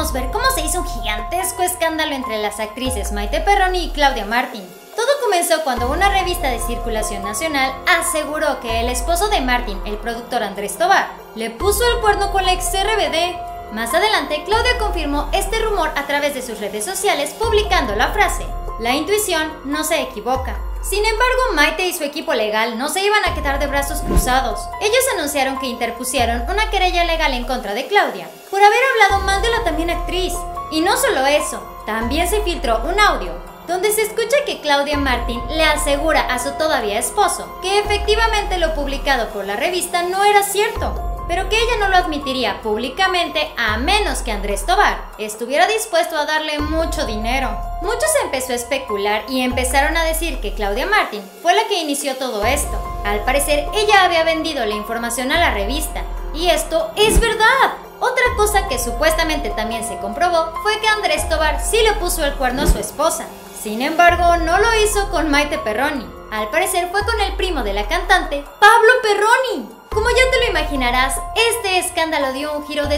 podemos ver cómo se hizo un gigantesco escándalo entre las actrices Maite Perroni y Claudia Martin. Todo comenzó cuando una revista de circulación nacional aseguró que el esposo de Martin, el productor Andrés Tobar, le puso el cuerno con la ex RBD. Más adelante, Claudia confirmó este rumor a través de sus redes sociales publicando la frase: "La intuición no se equivoca". Sin embargo, Maite y su equipo legal no se iban a quedar de brazos cruzados. Ellos anunciaron que interpusieron una querella legal en contra de Claudia por haber hablado mal de la también actriz. Y no solo eso, también se filtró un audio donde se escucha que Claudia Martin le asegura a su todavía esposo que efectivamente lo publicado por la revista no era cierto, pero que ella no lo admitiría públicamente a menos que Andrés Tobar estuviera dispuesto a darle mucho dinero. Muchos empezó a especular y empezaron a decir que Claudia Martin fue la que inició todo esto. Al parecer, ella había vendido la información a la revista, y esto es verdad. Otra cosa que supuestamente también se comprobó fue que Andrés Tobar sí le puso el cuerno a su esposa. Sin embargo, no lo hizo con Maite Perroni. Al parecer fue con el primo de la cantante, Pablo Perroni. Como ya te lo imaginarás, este escándalo dio un giro de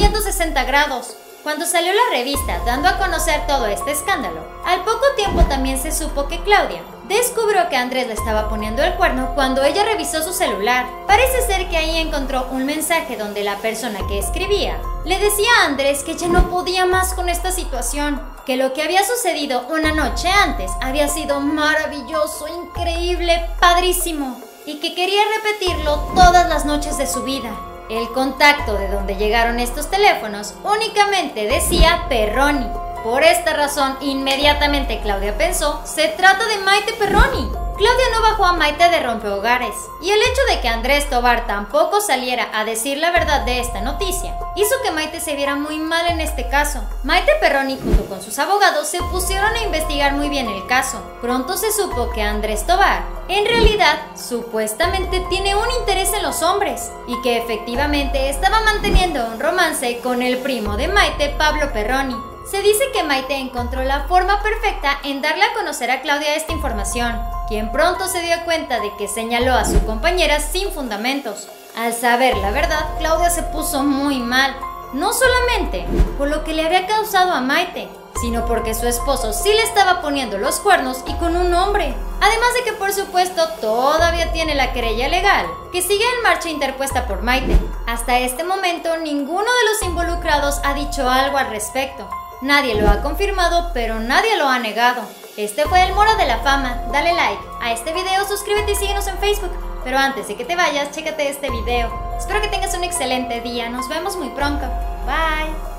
360 grados. Cuando salió la revista dando a conocer todo este escándalo, al poco tiempo también se supo que Claudia descubrió que Andrés le estaba poniendo el cuerno cuando ella revisó su celular. Parece ser que ahí encontró un mensaje donde la persona que escribía le decía a Andrés que ella no podía más con esta situación, que lo que había sucedido una noche antes había sido maravilloso, increíble, padrísimo, y que quería repetirlo todas las noches de su vida. El contacto de donde llegaron estos teléfonos únicamente decía Perroni. Por esta razón, inmediatamente Claudia pensó, se trata de Maite Perroni. Claudia no bajó a Maite de rompehogares, y el hecho de que Andrés Tobar tampoco saliera a decir la verdad de esta noticia hizo que Maite se viera muy mal en este caso. Maite Perroni junto con sus abogados se pusieron a investigar muy bien el caso. Pronto se supo que Andrés Tobar en realidad supuestamente tiene un interés en los hombres y que efectivamente estaba manteniendo un romance con el primo de Maite, Pablo Perroni. Se dice que Maite encontró la forma perfecta en darle a conocer a Claudia esta información, quien pronto se dio cuenta de que señaló a su compañera sin fundamentos. Al saber la verdad, Claudia se puso muy mal, no solamente por lo que le había causado a Maite, sino porque su esposo sí le estaba poniendo los cuernos y con un hombre. Además de que por supuesto todavía tiene la querella legal, que sigue en marcha interpuesta por Maite. Hasta este momento ninguno de los involucrados ha dicho algo al respecto. Nadie lo ha confirmado, pero nadie lo ha negado. Este fue el Moro de la Fama. Dale like a este video, suscríbete y síguenos en Facebook. Pero antes de que te vayas, chécate este video. Espero que tengas un excelente día. Nos vemos muy pronto. Bye.